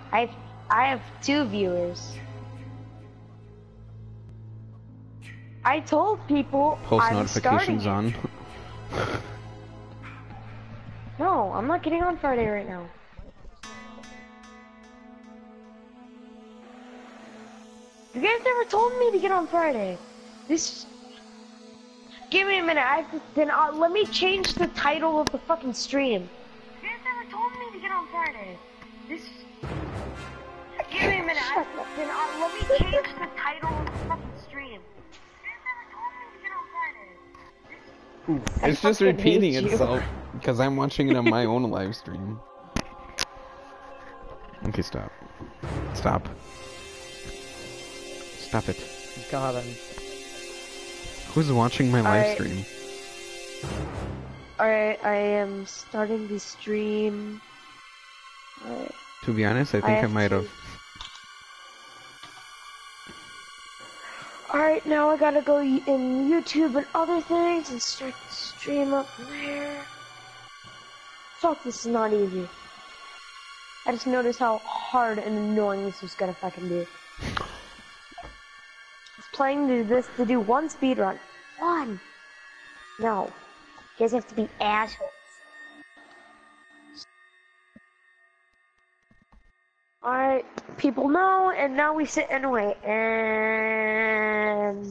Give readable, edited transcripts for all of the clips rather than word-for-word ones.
I have 2 viewers. I told people Post I'm notifications starting on. No, I'm not getting on Friday right now. You guys never told me to get on Friday. This. Give me a minute. Let me change the title of the fucking stream. You guys never told me to get on Friday. This. Give me a minute. Let me change the title of the fucking stream. You guys never told me to get on Friday. This. It's just repeating itself because I'm watching it on my own live stream. Okay, stop. Stop. Stop it. Got him. Who's watching my live stream? Alright, I am starting the stream. To be honest, I think I might have. Alright, now I gotta go in YouTube and other things and start the stream up there. Fuck, this is not easy. I just noticed how hard and annoying this was gonna fucking be. I was planning to do this to do 1 speed run. 1! No. You guys have to be assholes. Alright, people know, and now we sit and wait, and...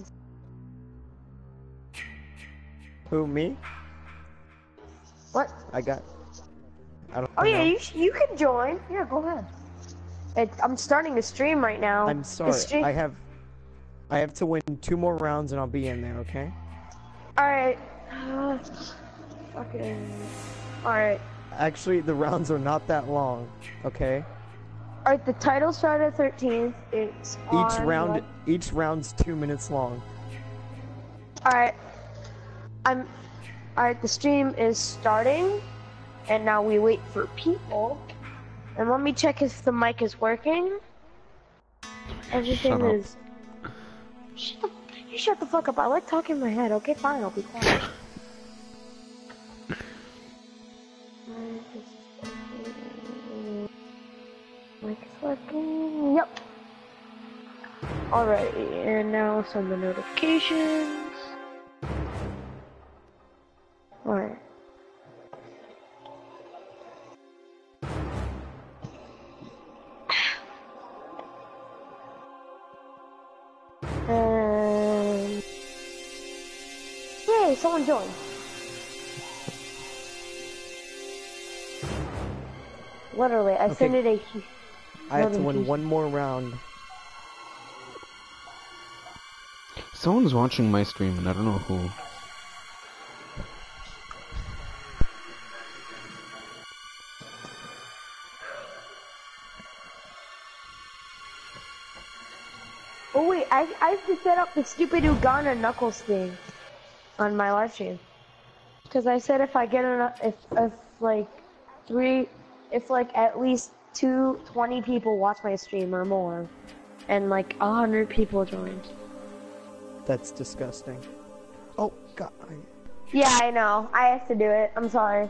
Who, me? What? I don't Oh know. yeah, you can join. Yeah, go ahead. I'm starting the stream right now. I'm sorry, I have to win 2 more rounds and I'll be in there, okay? Alright. Fucking... Alright. Actually, the rounds are not that long, okay? Alright, the title started at 13th. It's Each round's 2 minutes long. Alright. Alright, the stream is starting. And now we wait for people. And let me check if the mic is working. Everything is... You shut the fuck up. I like talking in my head. Okay, fine. I'll be quiet. Mic is working. Yep. Alrighty. And now some of the notifications. Alright. Yay, someone joined. Literally, I sent it a... I have to win 1 more round. Someone's watching my stream and I don't know who. Oh wait, I have to set up the stupid Uganda Knuckles thing on my live stream. Because I said if I get enough, if at least 20 people watch my stream or more, and like 100 people joined. That's disgusting. Oh god. Yeah, I know. I have to do it. I'm sorry.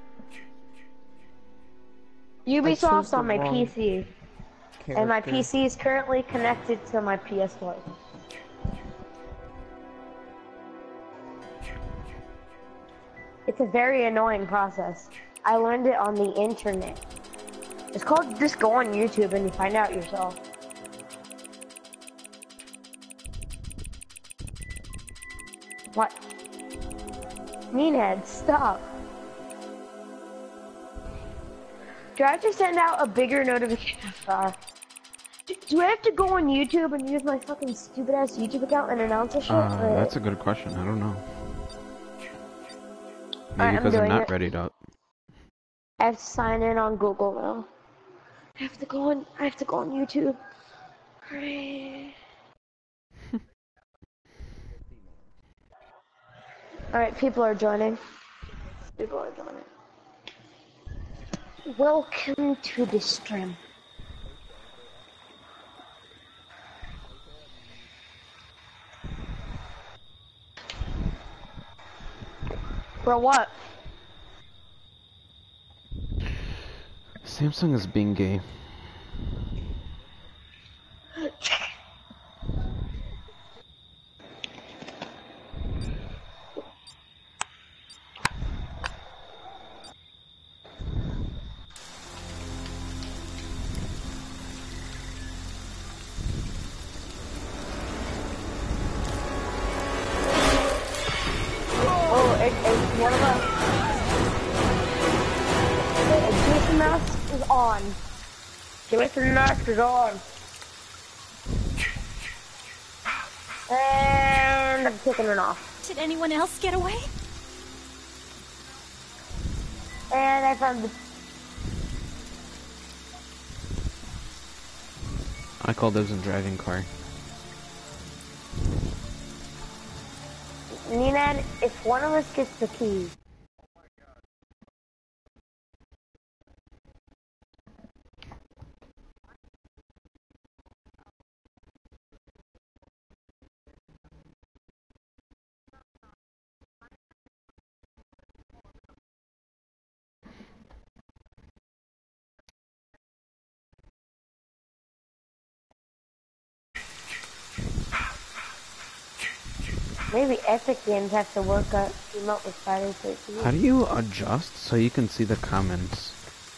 Ubisoft's on my PC. And my PC is currently connected to my PS4. It's a very annoying process. I learned it on the internet. It's called just go on YouTube and you find out yourself. What? Meanhead, stop. Do I have to send out a bigger notification? Do I have to go on YouTube and use my fucking stupid ass YouTube account and announce this shit? That's a good question. I don't know. Maybe because I'm not ready to. I have to sign in on Google now. I have to go on YouTube. Alright, people are joining. Welcome to the stream. For what? Samsung is being gay. on. Can't wait for the mask to go on. And I'm taking it off. Did anyone else get away? And I found the... I call those a driving car. Nina, if one of us gets the key... Maybe Epic Games have to team up with Friday 13th. How do you adjust so you can see the comments?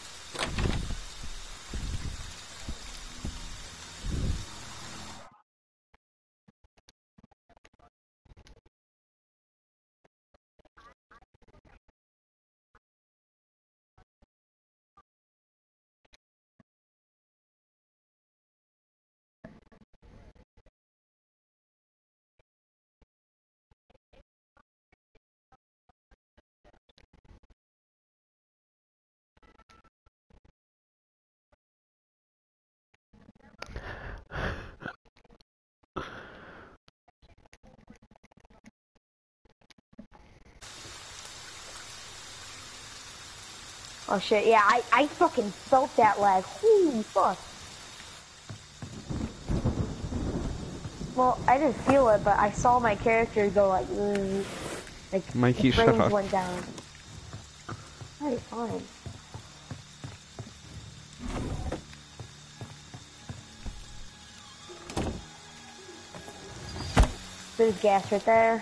Oh shit, yeah, I fucking felt that lag. Holy fuck. Well, I didn't feel it, but I saw my character go like, Mikey, the shut frames up. went down. Alright, fine. There's gas right there.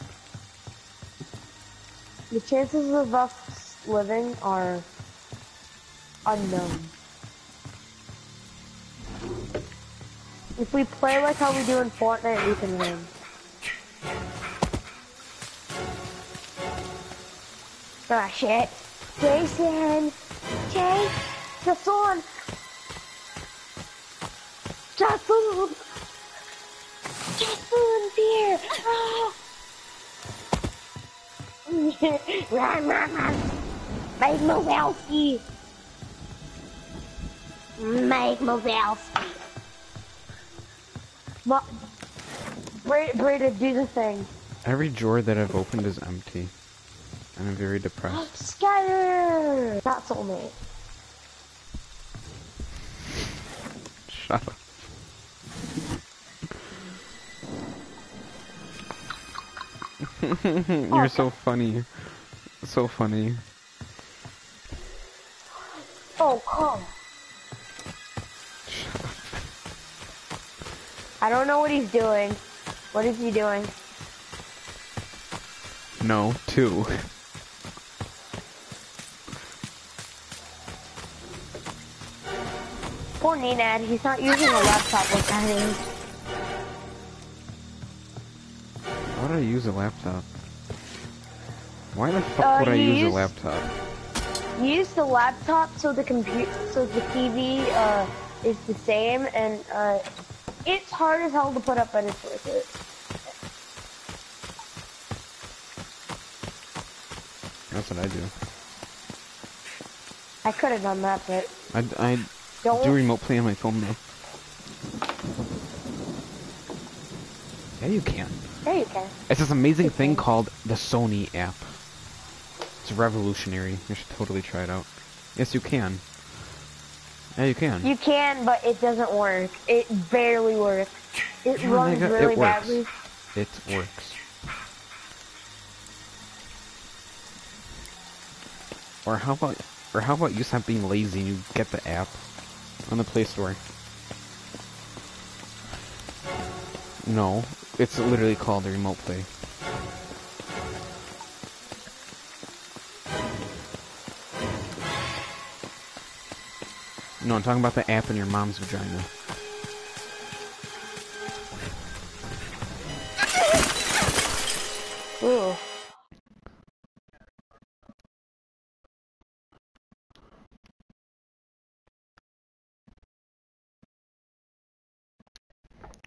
The chances of us living are unknown. If we play like how we do in Fortnite, we can win. Ah, shit. Jason! Jake! Jason! Jason! Jason, dear! Oh! Run, run, run! Make Mozelski! Make Mozelski! Breda, do the thing. Every drawer that I've opened is empty. And I'm very depressed. Skyler! Not soulmate. Shut up. You're so funny. So funny. Oh, come. I don't know what he's doing. What is he doing? No, two. Poor Nenad, he's not using a laptop with that. Why would I use a laptop? Why the fuck would I use a laptop? Use the laptop so the TV is the same, and it's hard as hell to put up, but it's worth it. That's what I do. I could have done that, but I do remote play on my phone though. Yeah, you can. Yeah, you can. It's this amazing thing called the Sony app. It's revolutionary. You should totally try it out. Yes, you can. Yeah, you can. You can, but it doesn't work. It barely works. It Come on, runs nigga, really it works. badly. It works. Or how about you stop being lazy and you get the app on the Play Store? No, it's literally called the Remote Play. No, I'm talking about the app in your mom's vagina. Ooh.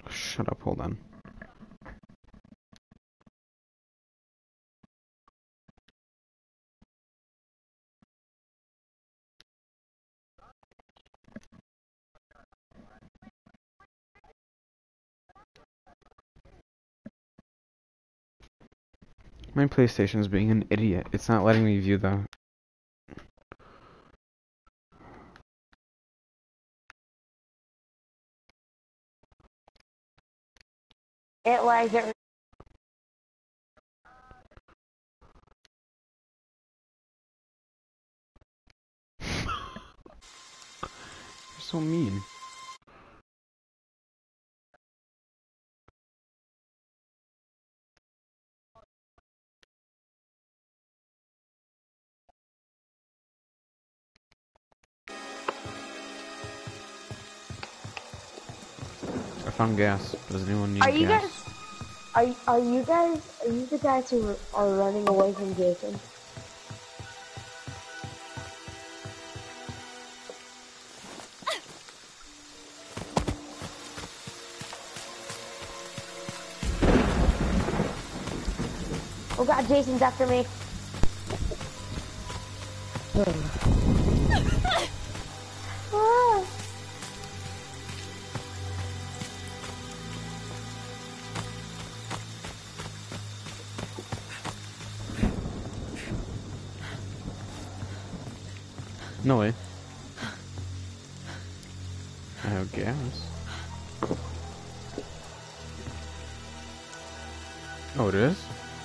Shut up, hold on. My PlayStation is being an idiot. It's not letting me view the... It lags every. You're so mean. I found gas. Does anyone need Are you gas? guys? Are you the guys who are running away from Jason? Oh god, Jason's after me. Ah. No way. I have gas. Oh, it is?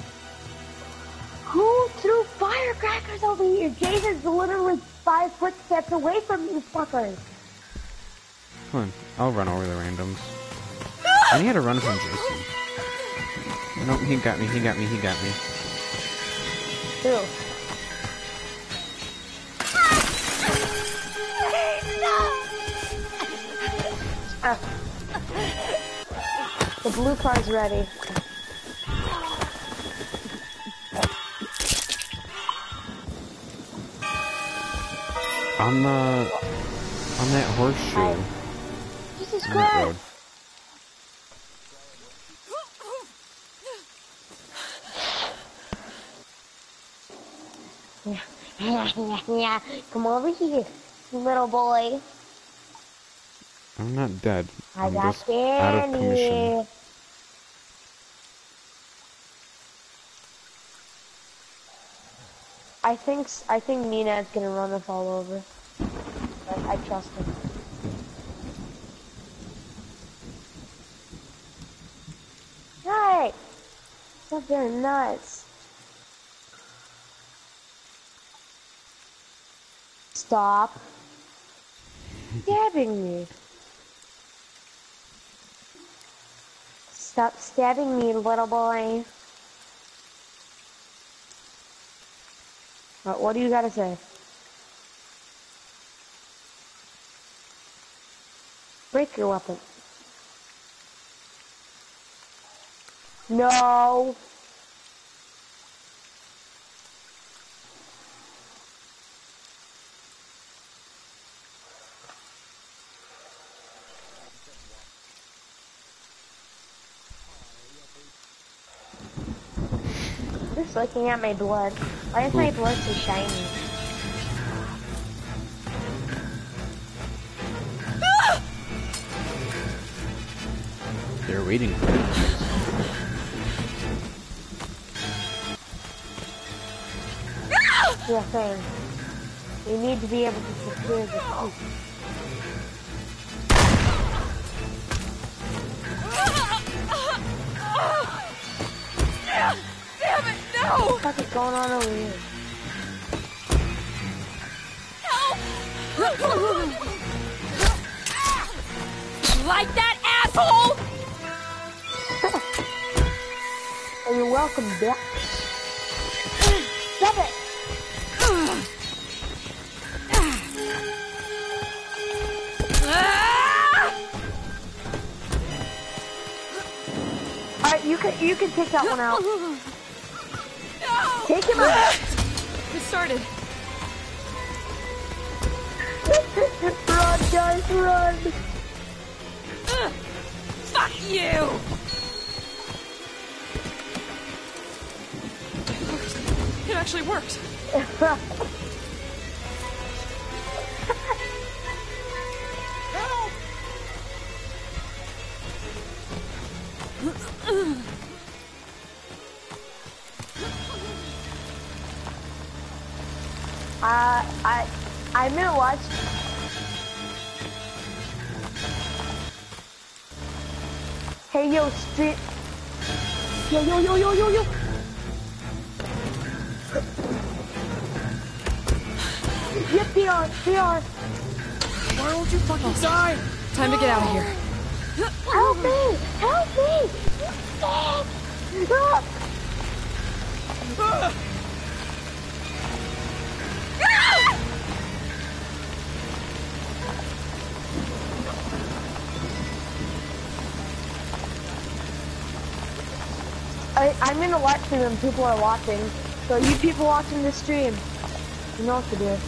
Who threw firecrackers over here? Jason's literally 5 footsteps away from you fuckers. Come on, I'll run over the randoms. I need to run from Jason. No, he got me, he got me, he got me. Who? Ah. The blue car's ready. On that horseshoe. Jesus On that road. Christ! Come over here, little boy. I'm not dead. I I'm got just out of commission. candy. I think Nina's gonna run us all over. I trust him. Right! Stop their nuts. Stop stabbing me. Stop stabbing me, little boy. What do you gotta say? Break your weapon. No. Just looking at my blood. Why is my blood so shiny? They're waiting for me. Yeah, same. We need to be able to secure the coop. Damn it, no! What the fuck is going on over here? Like that, asshole! Oh, you're welcome, bitch. Stop it! Alright, you can take that one out. No! Take him out! It started. Run, guys, run! Fuck! You! It worked. It actually worked. I'm gonna watch. Hey, yo, street. Yo. Yep, they are. Why won't you fucking die? Time to get out of here. Help me! Help me! Ah! I'm in a live stream and people are watching. So you people watching this stream, you know what to do.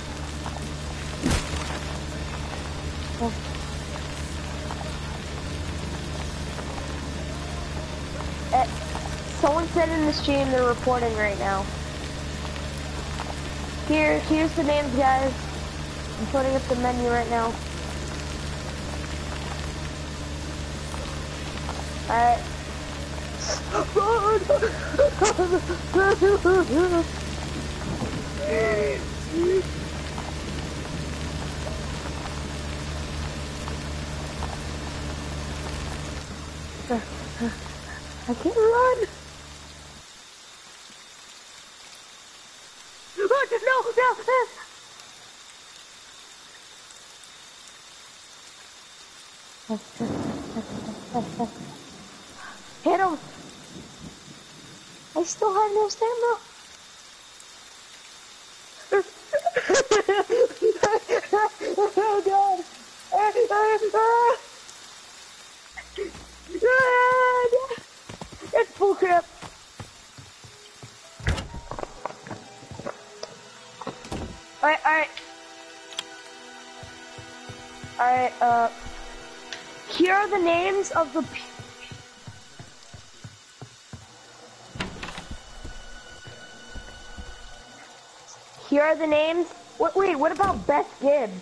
Someone said in the stream they're reporting right now. Here's the names, guys. I'm putting up the menu right now. Alright. I can't run. No. Hit him. I still have no stamina. Oh god. It's bullcrap. Alright, here are the names of the Here are the names. Wait, what about Beth Gibbs?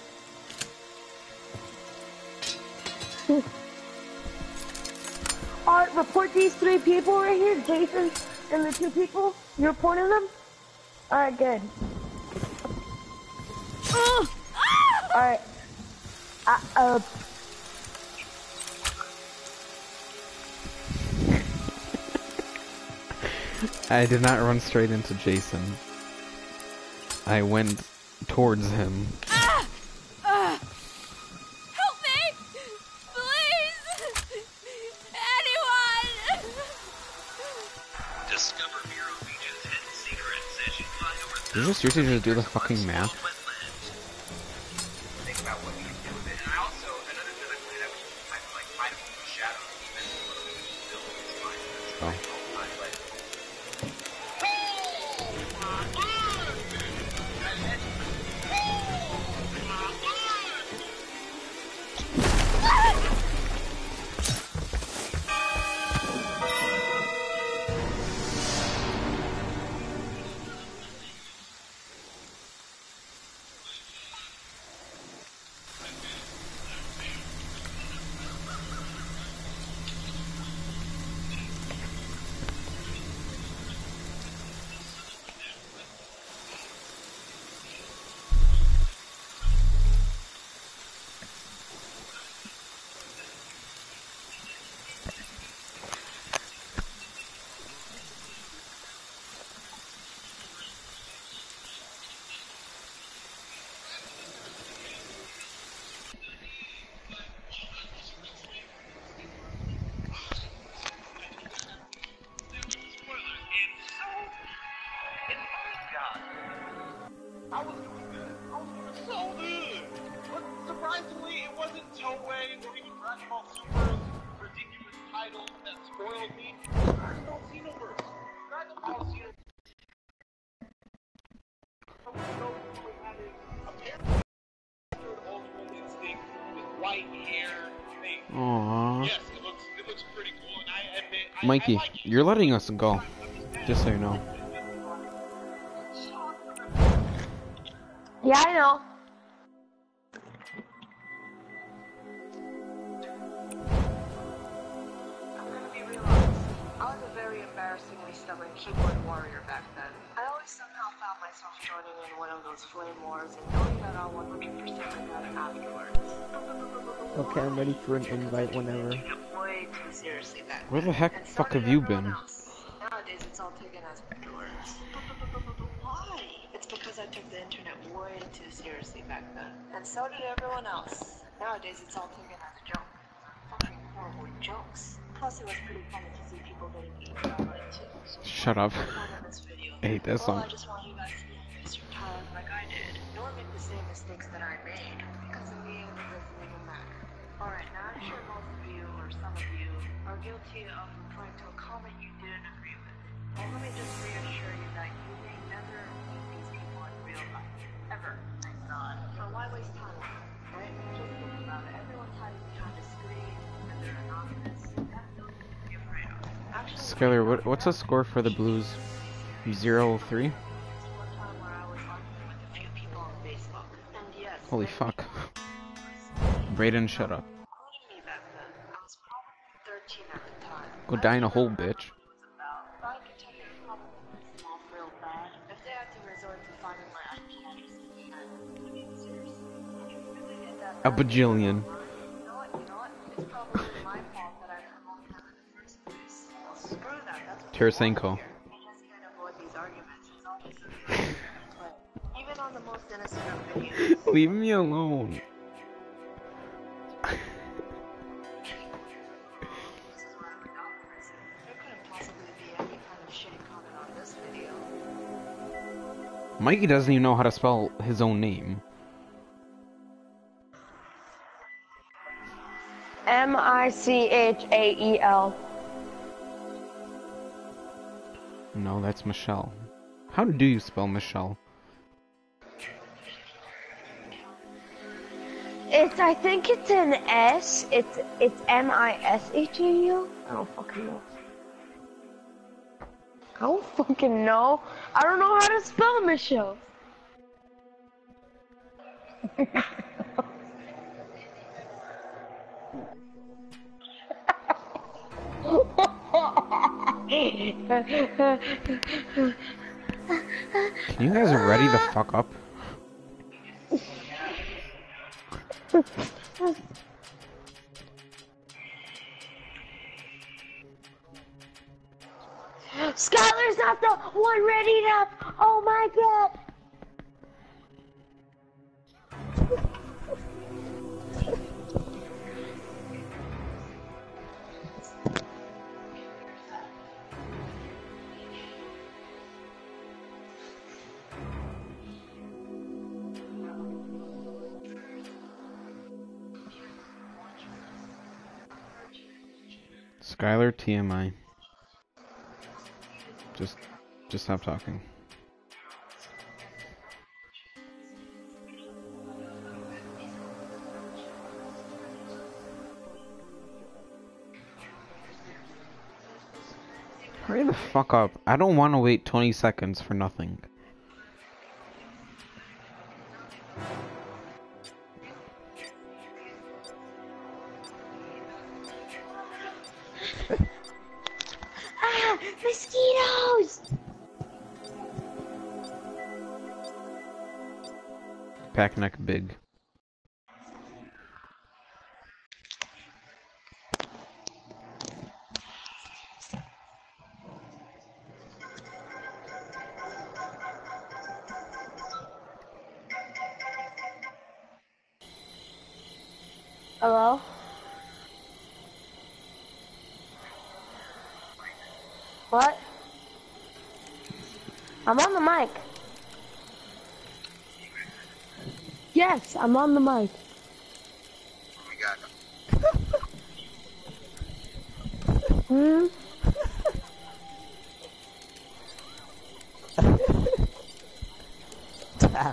Alright, report these 3 people right here, Jason and the 2 people. You reporting them? Alright, good. Alright. I did not run straight into Jason. I went towards him. Help me! Please! Anyone! Discover Bureau Region's hidden secrets as you fly over Did you just seriously just do the fucking map? Think about what you can do with it. And I also, another thing I played, I was like hiding in the shadows, even when it was still in his mind. Oh. I was doing good. I was doing so good. But surprisingly, it wasn't Toei or even Dragon Ball Super's ridiculous title that spoiled me. Dragon Ball Xenoverse. Dragon Ball Xenoverse. Apparently, Ultimate Instinct with white hair. Aww. Yes, Mikey, you're letting us go. Just so you know. Yeah, I know. I'm gonna be real honest. I was a very embarrassingly stubborn keyboard warrior back then. I always somehow found myself joining in one of those flame wars and knowing that I'll 100% regret it afterwards. Okay, I'm ready for an invite whenever. Took it way too seriously back then. Where the heck And so fuck did have you everyone been? else. Nowadays it's all taken as words. Why? It's because I took the internet way too seriously back then. And so did everyone else. Nowadays it's all taken as a joke. Fucking horrible jokes. Plus it was pretty funny to see people getting eaten online too. So Shut up. what's the point of this video? I hate that Well, song. I just want you guys to use your time like I did. Nor make the same mistakes that I made. Because in the end, it doesn't even matter. Alright, now I'm sure most of you, or some of you, are guilty of replying to a comment you didn't agree with. Well, let me just reassure you that you may never meet these people in real life. Ever. Thank God. So why waste time? Right? Just think about it. Everyone's hiding behind a screen, and they're anonymous. That's nothing to be afraid of. Actually, Skylar, what's the score for the Blues? 0-3? one time where I was arguing with a few people on Facebook. And yes, Holy fuck. Brayden, shut up. including me back then. I was probably 13 at the time. Go die in a hole, bitch. But I could tell you probably small real bad. If they had to resort to finding my IP address in the end, I mean, seriously, if you really did that, A bajillion. you know what? It's probably my fault that I promoted them in the first place. Well, screw that. That's what Tarasenko. I just can't avoid these arguments. It's all just but even on the most innocent of videos. Leave me alone. This is what I'm about, Chris. There couldn't possibly be any kind of shitty comment on this video. Mikey doesn't even know how to spell his own name. Michael. No, that's Michelle. How do you spell Michelle? I think it's an S. It's Mishau. I don't fucking know. I don't fucking know. I don't know how to spell Michelle. Can you guys ready the fuck up? Skylar's not the one ready up. Oh my god. Skylar TMI. Just stop talking. Hurry the fuck up. I don't want to wait 20 seconds for nothing. Ah, mosquitoes! Pack neck big. Hello? What? I'm on the mic. Yes, I'm on the mic. Hmm? Tap.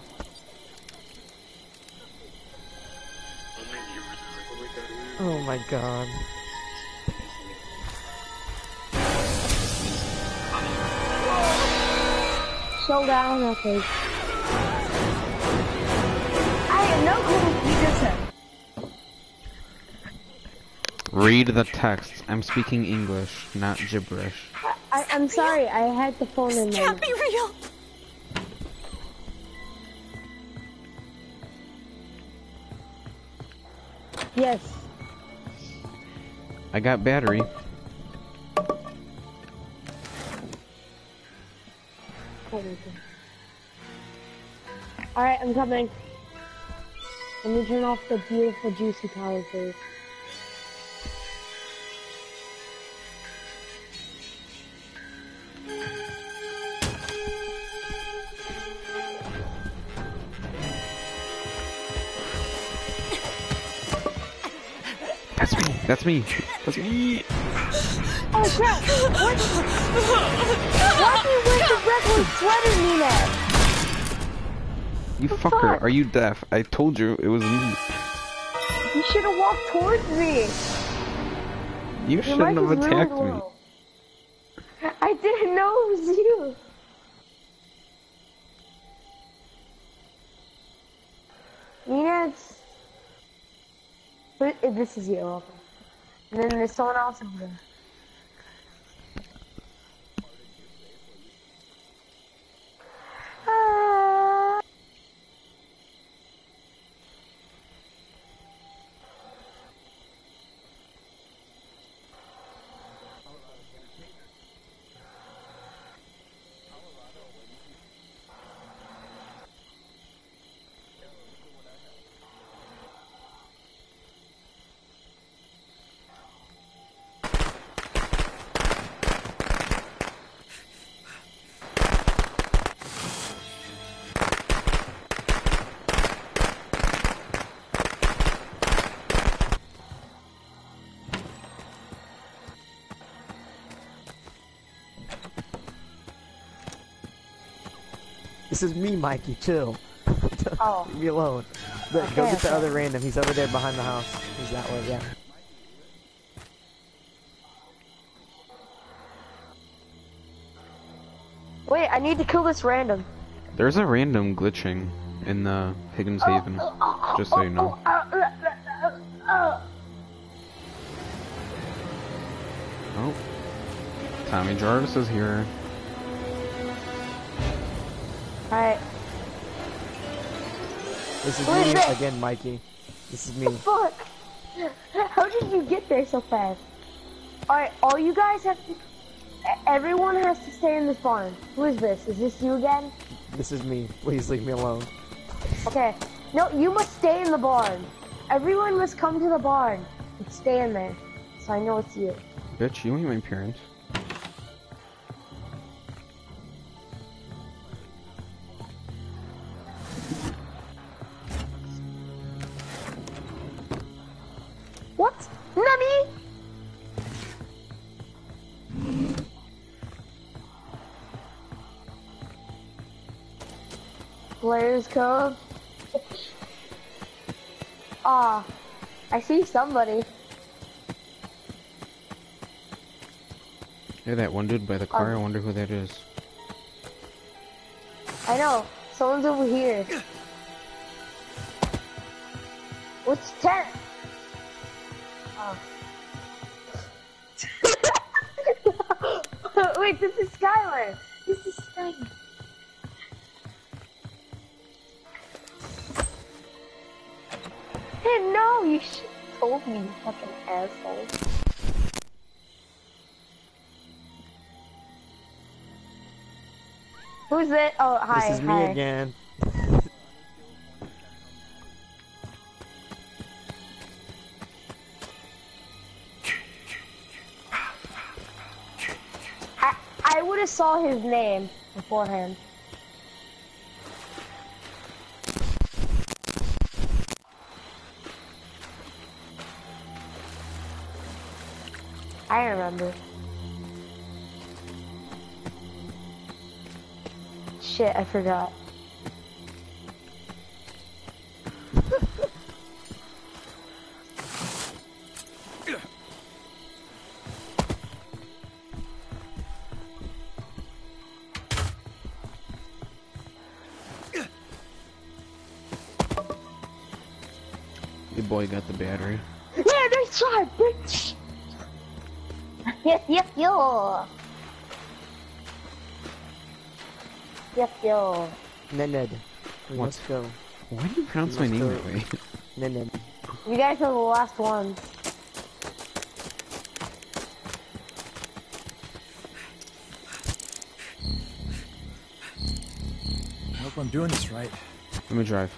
Oh my god. slow down, okay. I have no clue what you just said. Read the text. I'm speaking English, not gibberish. I'm sorry, I had the phone in my Can't mouth. be real. Yes. I got battery. Alright, I'm coming. Let me turn off the beautiful juicy power first. That's me. That's me. That's me. Oh crap! What? Why do you wear the regular sweater, Nina? You The fucker. fuck? Are you deaf? I told you it was me. You should have walked towards me. You Your shouldn't mic have is really attacked me. low. I didn't know it was you. Nina, it's... This is you, okay. And then there's someone else over there. Ah. This is me, Mikey. Chill. Oh. Leave me alone. Look, go get the other random. He's over there behind the house. He's that way, yeah. Wait, I need to kill this random. There's a random glitching in the Higgins Haven. Just so you know. Oh. Tommy Jarvis is here. Alright. This is Who is me this? again, Mikey. This is me. Fuck! How did you get there so fast? Alright, all you guys have to... Everyone has to stay in this barn. Who is this? Is this you again? This is me. Please leave me alone. Okay. No, you must stay in the barn. Everyone must come to the barn and stay in there. So I know it's you. Bitch, you ain't my parents. What? Nani? Players Cove. Ah, I see somebody. Yeah, that one dude by the car, I wonder who that is. I know. Someone's over here. What's 10? Oh. Wait, this is Skylar. This is Skylar. Hey, no, you should have told me, you fucking asshole. Who's it? Oh, hi, This is hi. me again. I would have saw his name beforehand. I remember. Shit, I forgot. boy got the battery. Yeah, nice try, bitch! Yes, yes, yo! Yes, yo. Nened. We What? must go. Why do you pronounce my Let's name go. that way? Nened. You guys are the last ones. I hope I'm doing this right. Let me drive.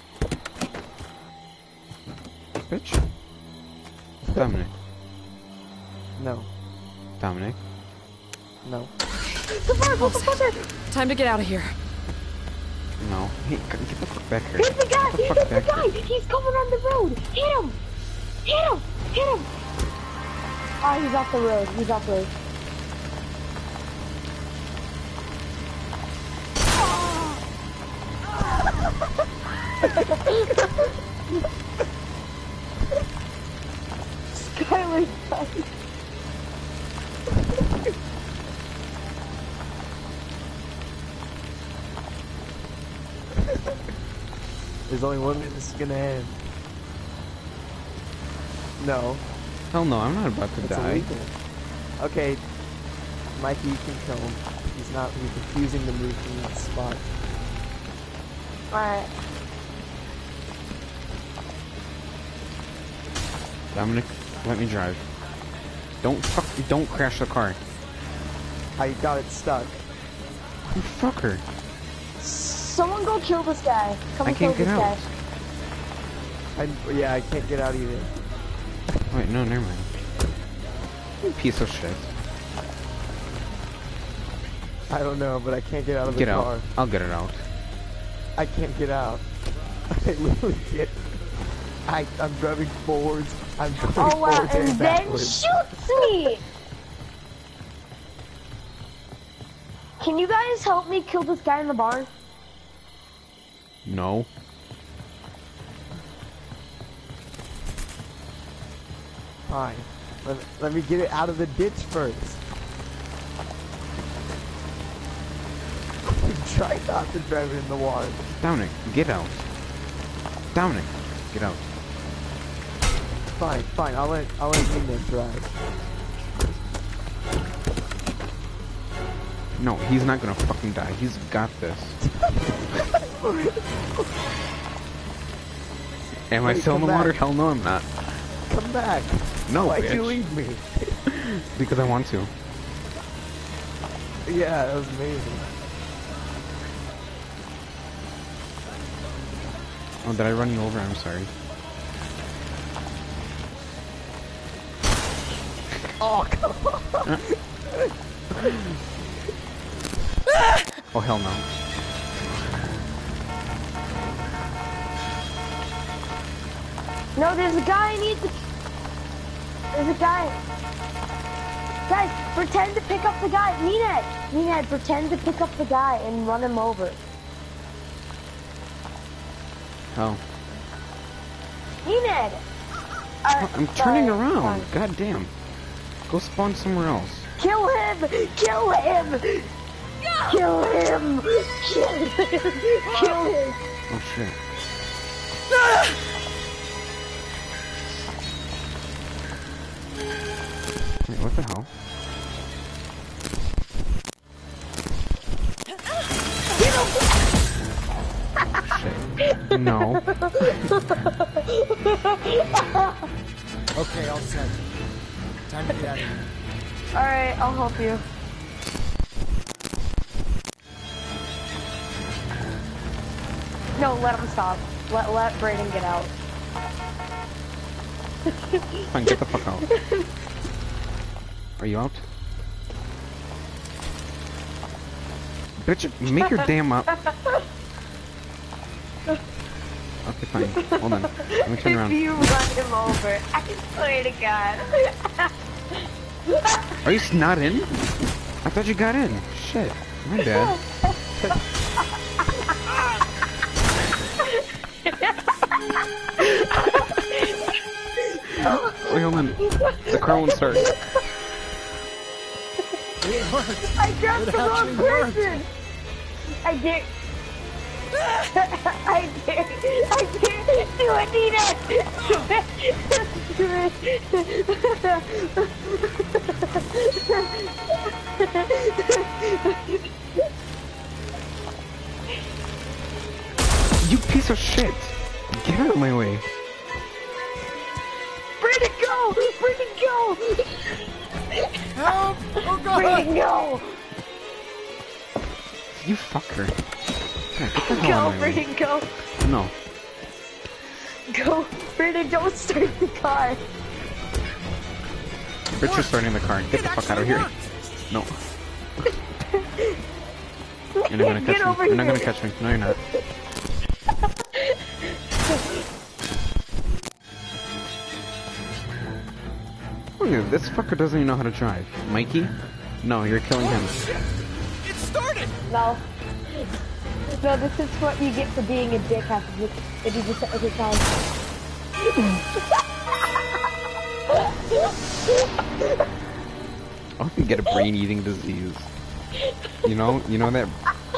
Bitch. Dominic. No. Dominic. No. Time to get out of here. No. Hey, get the fuck back here. Here's the guy! Get the Here's fuck the back guy! here. He's coming on the road! Hit him! Hit him! Hit him! Oh, he's off the road. He's off the road. Skylar's died. There's only one way this is gonna end. No. Hell no, I'm not about to It's die. illegal. Okay. Mikey, you can kill him. He's refusing to move from that spot. Alright. Dominic, let me drive. Don't crash the car. I got it stuck. You fucker. Someone go kill this guy. Come I and kill can't get this out. guy. Yeah, I can't get out either. Wait, no, never mind. You piece of shit. I don't know, but I can't get out of the Get car. out. I'll get it out. I can't get out. I literally can't. I'm driving forwards. I'm driving Oh wow, forwards and then backwards. shoots me! Can you guys help me kill this guy in the barn? No. Fine. Let me get it out of the ditch first. Try not to drive it in the water. Dominic, get out. Dominic, get out. Fine, fine. I'll let Nina drive. No, he's not gonna fucking die. He's got this. Am I Wait, still in the come water? back. Hell no, I'm not. Come back. No, Why'd bitch. you leave me? Because I want to. Yeah, that was amazing. Oh, did I run you over? I'm sorry. Oh, come on. Oh, hell no. No, there's a guy I need to... There's a guy. Guys, pretend to pick up the guy. Nenad, pretend to pick up the guy and run him over. Oh. Nenad! I'm turning around. God damn. Go spawn somewhere else. Kill him! Kill him! Kill him! Kill him! Kill him! Oh shit. Wait, what the hell? Shit. No. Okay, all set. Time to get out of here. Alright, I'll help you. No, let him stop. Let Brayden get out. Fine, get the fuck out. Are you out? Bitch, make your damn up. Okay, fine. Hold on. Let me turn If around. you run him over, I swear to God. Are you not in? I thought you got in. Shit. My bad. Wait, hold on. The car won't start. It worked. I grabbed It the wrong actually worked. person! I did. I dare do it, Nina! You piece of shit! Get out of my way. Brandon, go! Brandon, go! Help! Oh god! Brandon, go! You fucker. Yeah, get the hell Go, out of my way. Brandon, go! No. Go! Brandon, don't start the car! Richard's starting the car. Get the fuck out of here. No. You're not gonna Get catch over me. You're not here. gonna catch me. No, you're not. Look at this fucker doesn't even know how to drive. Mikey? No, you're killing him. It started! No. No, this is what you get for being a dick after if you just every time. I'm gonna get a brain-eating disease. You know that.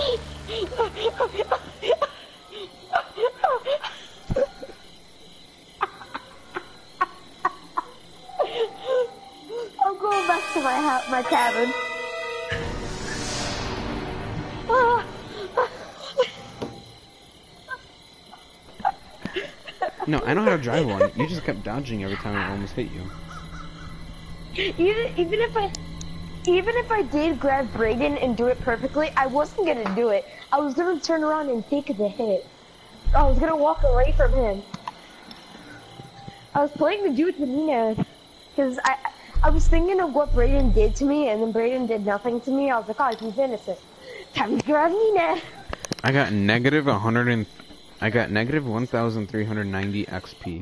I'm going back to my cabin. No, I know how to drive one. You just kept dodging every time I almost hit you. Even if I did grab Brayden and do it perfectly, I wasn't gonna do it. I was gonna turn around and take the hit. I was gonna walk away from him. I was playing the dude with Nina, because I was thinking of what Brayden did to me, and then Brayden did nothing to me. I was like, oh, he's innocent. Time to grab Nina. I got negative 1,390 XP.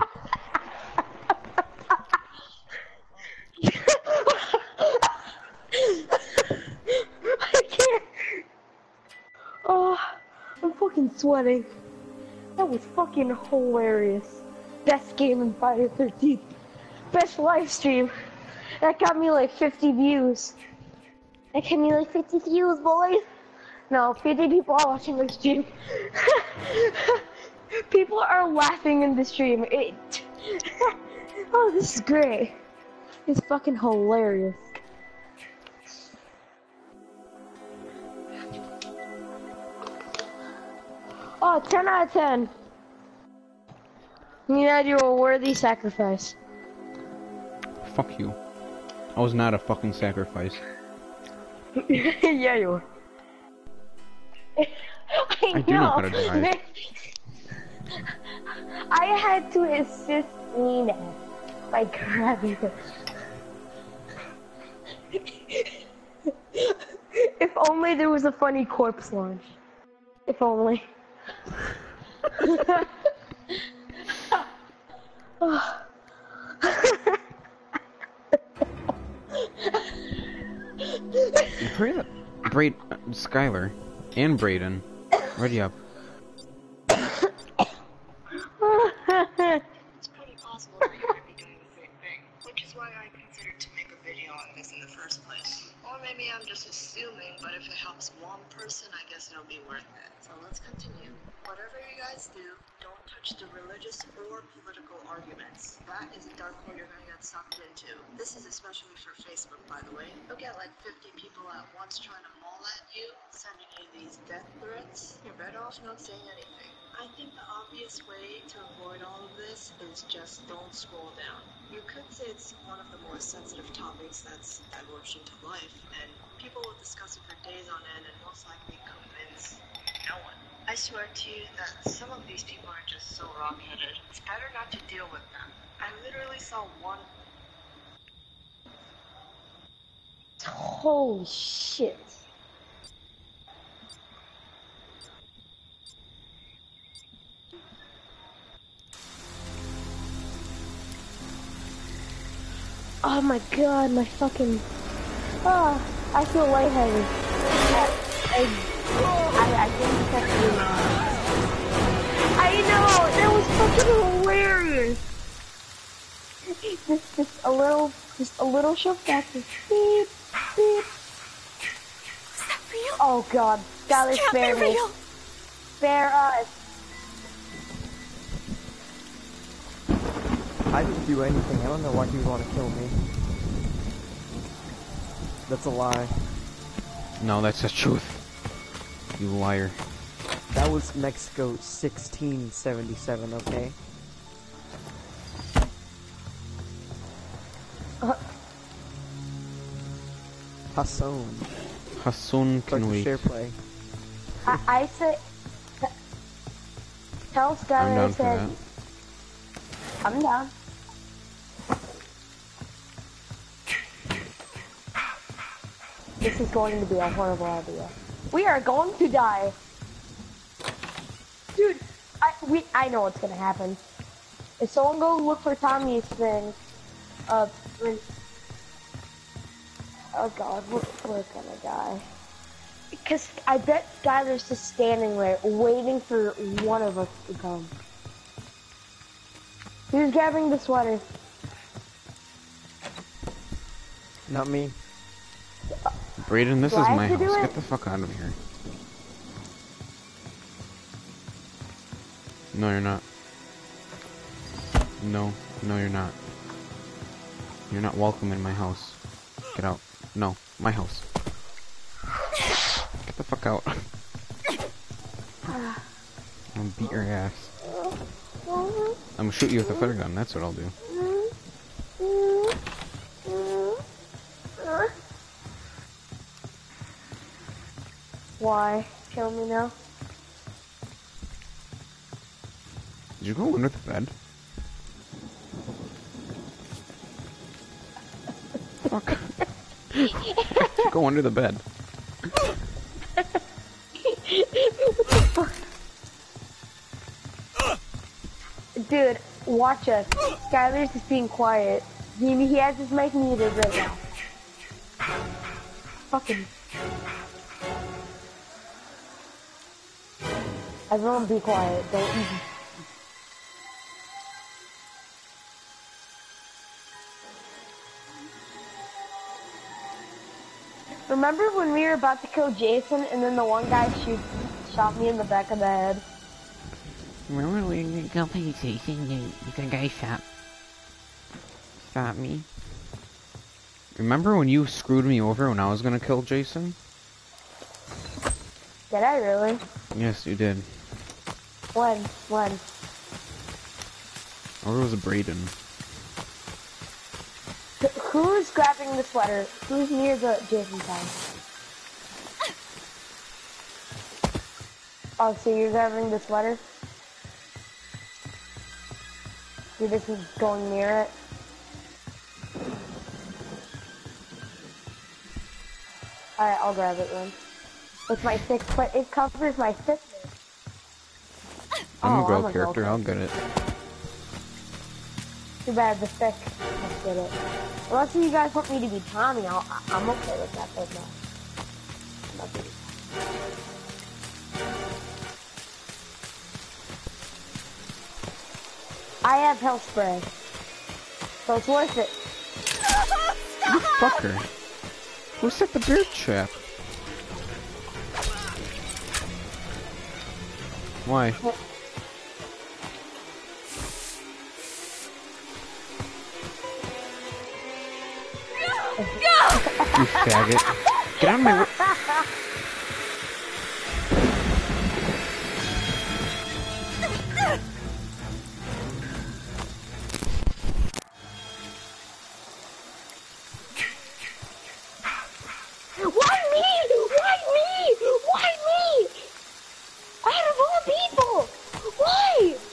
I can't. Oh, I'm fucking sweating. That was fucking hilarious. Best game in Friday the 13th. Best live stream. That got me like 50 views. That got me like 50 views, boys. No, 50 people are watching the stream. People are laughing in the stream. Oh, this is great. It's fucking hilarious. Oh, 10 out of 10. Nina, you're a worthy sacrifice. Fuck you. I was not a fucking sacrifice. Yeah, you were. I do know how to drive. I had to assist Nina by grabbing her. If only there was a funny corpse launch. If only. Skylar and Brayden, ready up. It's pretty possible that you're gonna be doing the same thing, which is why I considered to make a video on this in the first place. Or maybe I'm just assuming, but if it helps one person, I guess it'll be worth it. So let's continue. Whatever you guys do, don't touch the religious or political arguments. That is a dark hole you're gonna get sucked into. This is especially for Facebook, by the way. You'll get like 50 people at once trying to maul at you, sending you these death threats. You're better off not saying anything. I think the obvious way to avoid all of this is just don't scroll down. You could say it's one of the more sensitive topics that's divulged into life, and people will discuss it for days on end and most likely convince no one. I swear to you that some of these people are just so wrong-headed. It's better not to deal with them. I literally saw one. Holy shit. Oh my god, my fucking... Oh, I feel lightheaded. I didn't catch you. I know, that was fucking hilarious. Just a little shove back. Beep, beep. Is that real? Oh god, Skylar, This can't spare be me. real. Spare us. I didn't do anything. I don't know why you want to kill me. That's a lie. No, that's the truth. You liar. That was Mexico 1677, okay? Hassan. Hassan Fuck can the wait. share play. I said, tell I'm Skylar I down for said, that. I'm down. This is going to be a horrible idea. We are going to die. Dude, I know what's gonna happen. If someone go look for Tommy's thing, oh god, we're gonna die. Because I bet Skylar's just standing there, waiting for one of us to come. Who's grabbing the sweater? Not me. Brayden, this Do is I my have to do house. it? Get the fuck out of here. No, you're not. No, you're not. You're not welcome in my house. Get out. No, my house. Get the fuck out. I'm gonna beat your ass. I'm gonna shoot you with a flare gun. That's what I'll do. Why? Kill me now? Did you go under the bed? Fuck. Go under the bed. Dude, watch us. Skylar's just being quiet. He has his mic muted right now. Fucking. Everyone be quiet. Don't even. Remember when we were about to kill Jason and then the one guy shot me in the back of the head? Remember when we go play Jason and the guy shot me? Remember when you screwed me over when I was gonna kill Jason? Did I really? Yes, you did. When? Or was it Brayden? Who's grabbing the sweater? Who's near the Jason's house? Oh, so you're grabbing the sweater? You're just going near it? Alright, I'll grab it then. With my stick, but it covers my thickness. I'm a girl girl character, I'll get it. Too bad the stick. Let's get it. Unless you guys want me to be Tommy, I'm okay with that, but no. I'm not doing that. I have health spray. So it's worth it. You fucker. Who set the bear trap? Why? You faggot. Get out of my room. Why me? Why me? Why me? Out of all people! Why?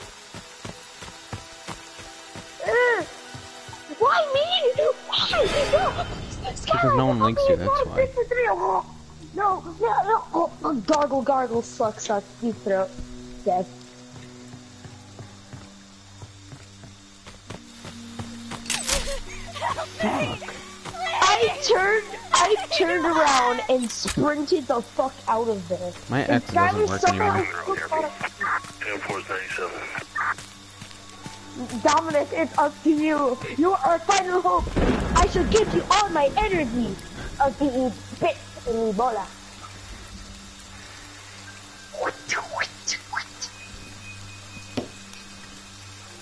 Why me? Why? No! Because no one likes you, that's why. No. Oh, gargle, suck, deep throat. Dead. Fuck. I turned around and sprinted the fuck out of there. My And X doesn't work somehow anymore. Dominic, it's up to you. You are our final hope. I shall give you all my energy of the bit in Ebola.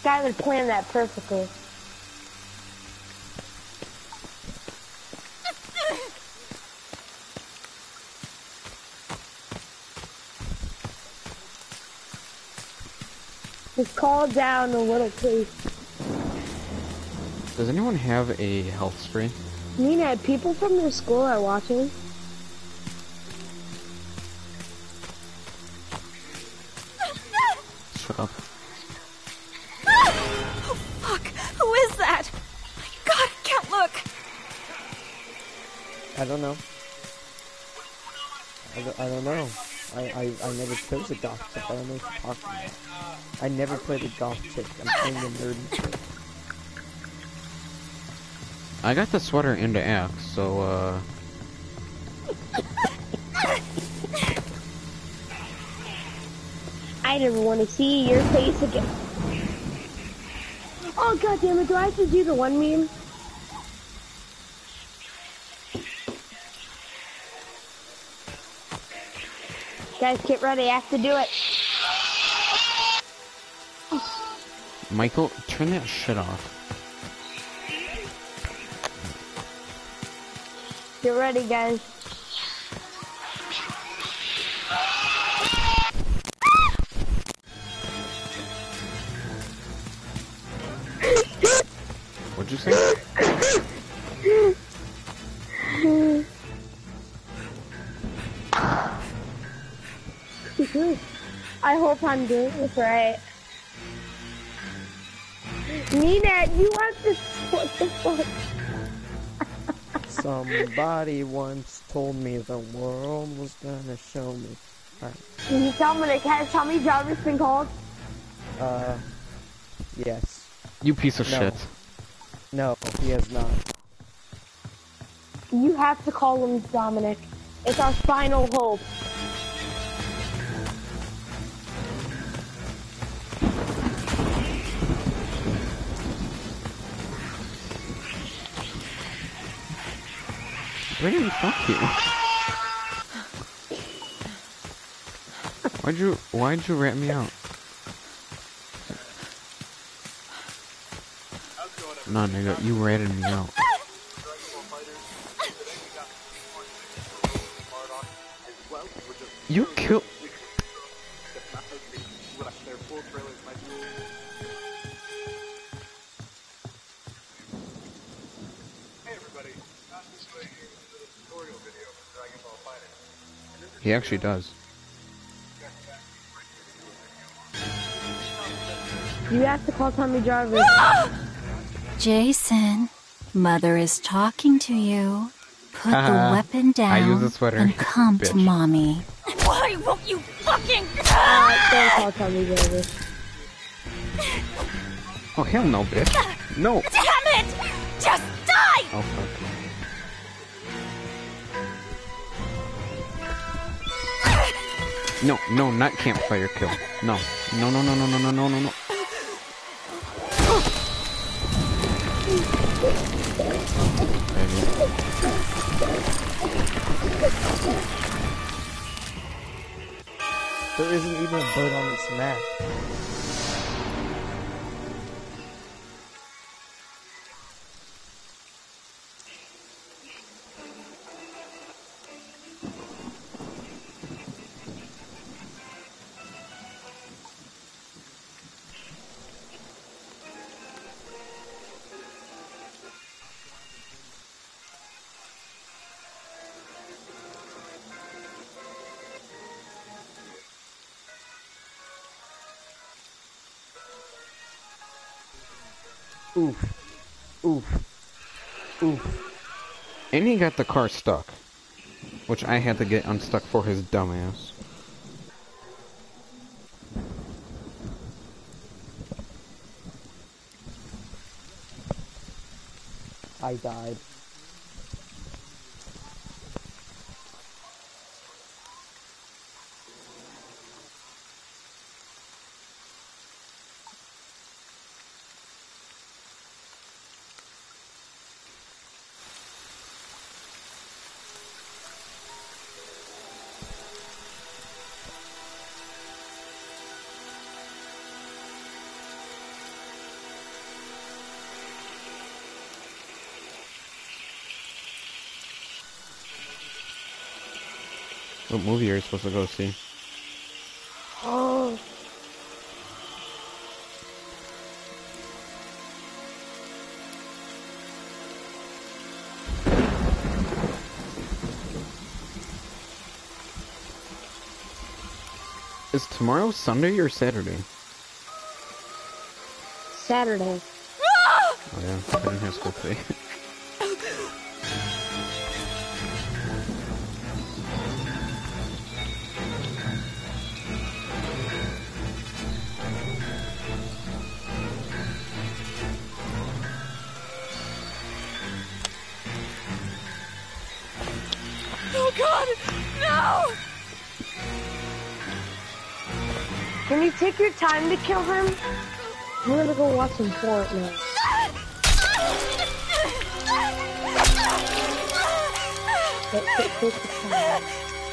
Skylar planned that perfectly. Just call down a little, please. Does anyone have a health spray? Nina, people from your school are watching. Shut up. Oh, fuck. Who is that? My God, I can't look. I don't know. I don't know. I never chose a goth chick. I don't know what you're talking about. I never played a goth chick. I'm playing the nerdy chick. I got the sweater into Axe, so, I never want to see your face again. Oh, god damn it, do I have to do the one meme? Guys, get ready, I have to do it. Michael, turn that shit off. Get ready, guys. What'd you say? I hope I'm doing this right. Nina, you want this? What the fuck? Somebody once told me the world was gonna show me. Alright. Can you tell me, has Tommy Jarvis been called? Yes. You piece of No. shit. No, he has not. You have to call him Dominic. It's our final hope. Brandon, fuck you. Why'd you rat me out? No, nigga, you ratted me out. You killed. He actually does. You have to call Tommy Jarvis. Jason, Mother is talking to you. Put the weapon down I use a sweater. and come to Bitch. Mommy. Why won't you fucking... Don't call Tommy Jarvis. Oh, hell no, bitch. No. Damn it! Just die! Oh, fuck. No, no, not campfire kill. No. No, no, no, no, no, no, no, no, no. There isn't even a bird on this map. Oof. Oof. Oof. And he got the car stuck. Which I had to get unstuck for his dumbass. I died. What movie are you supposed to go see? Oh. Is tomorrow Sunday or Saturday? Saturday. Oh yeah, I didn't have school today. Oh God, no! Can you take your time to kill him? I'm gonna go watch some Fortnite. Take the time.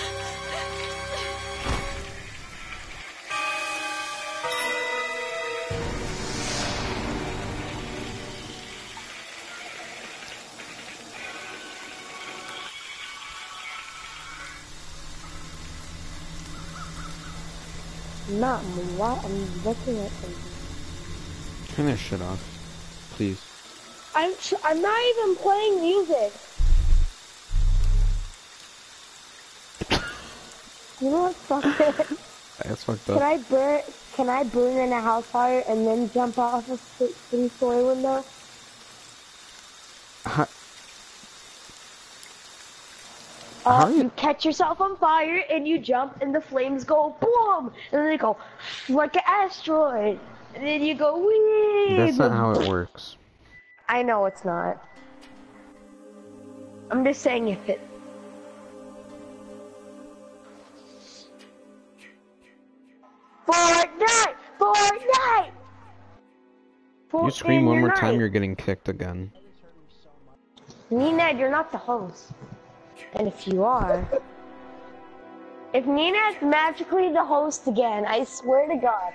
Not me. Why? I'm looking at something. Turn that shit off, please. I'm not even playing music. You know what? Fuck it. That's fucked up. Can I burn in a house fire and then jump off a 3-story window? You catch yourself on fire and you jump and the flames go boom and then they go like an asteroid and then you go wee. That's not how it works. I know it's not. I'm just saying if it. Fortnite! Fortnite! You scream one more time, you're getting kicked again. Nina, you're not the host. And if you are... if Nina's magically the host again, I swear to God.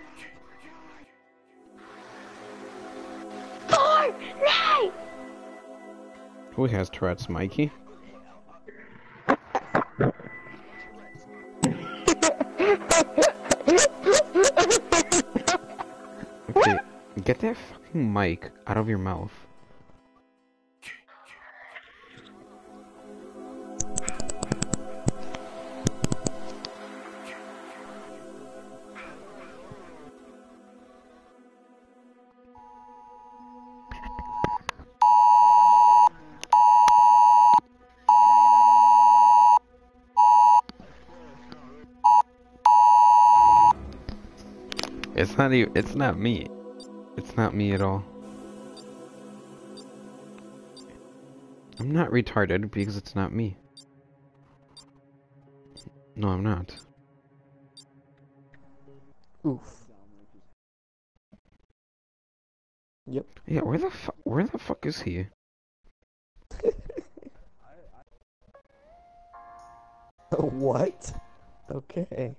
Fortnite! Who has Tourette's, Mikey? Okay, get that fucking mic out of your mouth. It's not me. It's not me at all. I'm not retarded because it's not me. No, I'm not. Oof. Yep. Yeah, where the fuck is he? What? Okay.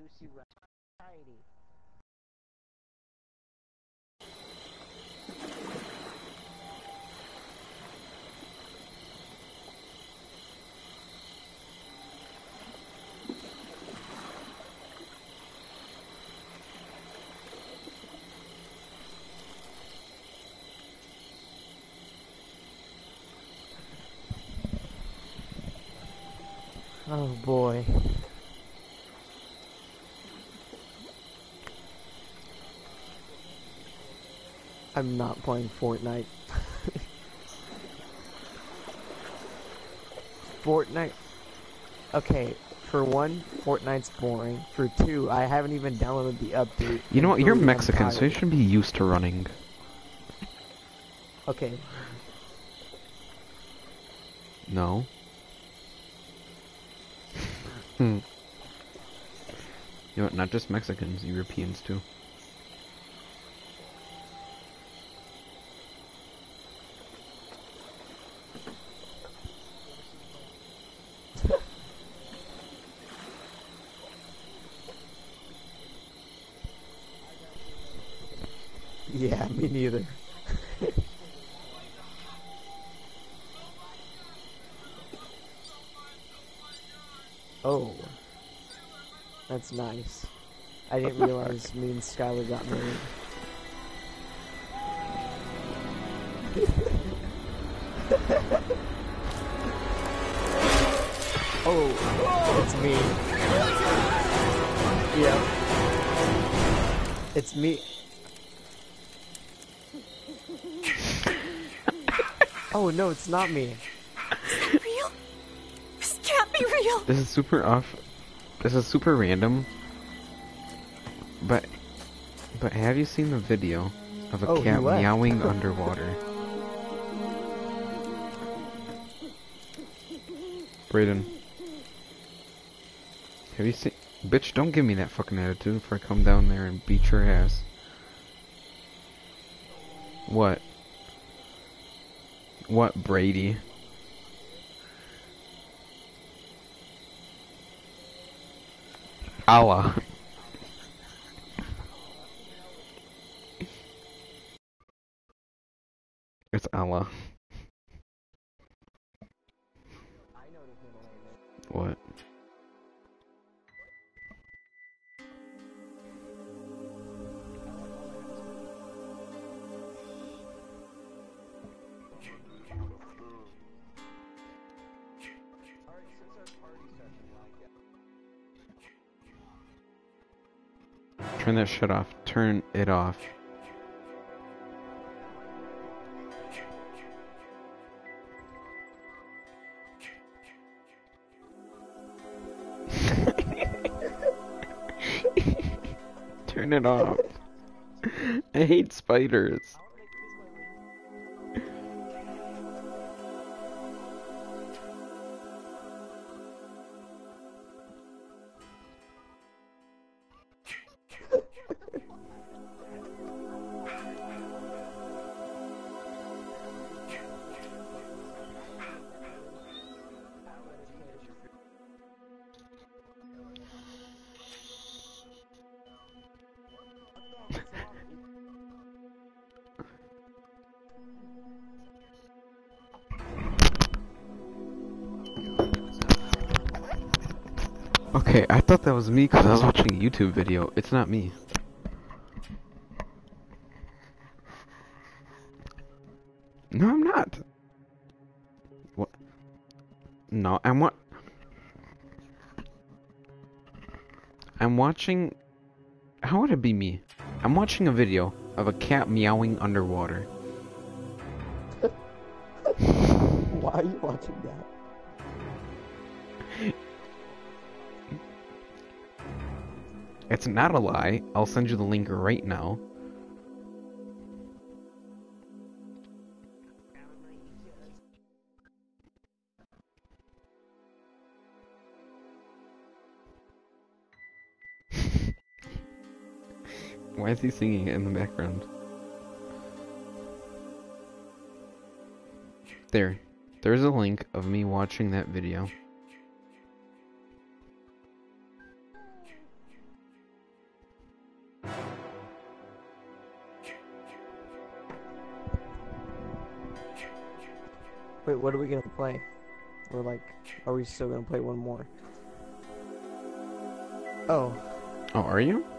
Oh boy. I'm not playing Fortnite. Fortnite. Okay, for one, Fortnite's boring. For two, I haven't even downloaded the update. You know what? You're Three, Mexican, so you should be used to running. Okay. No. You know what? Not just Mexicans, Europeans too. Yeah, me neither. Oh. That's nice. I didn't realize me and Skylar got married. Oh, it's me. Yeah. It's me. Oh no, it's not me. Is that real? This can't be real. This is super off. This is super random. But have you seen the video of a cat meowing underwater? Brayden. Have you seen... Bitch, don't give me that fucking attitude before I come down there and beat your ass. What? What, Brady? Allah. It's Allah. What? Turn that shit off. Turn it off. Turn it off. I hate spiders. Okay, I thought that was me because I was watching a YouTube video. It's not me. No, I'm not. What? No, I'm watching... How would it be me? I'm watching a video of a cat meowing underwater. Why are you watching that? It's not a lie. I'll send you the link right now. Why is he singing it in the background? There's a link of me watching that video. Wait, what are we gonna play? Or like, are we still gonna play one more? Oh. Oh, are you?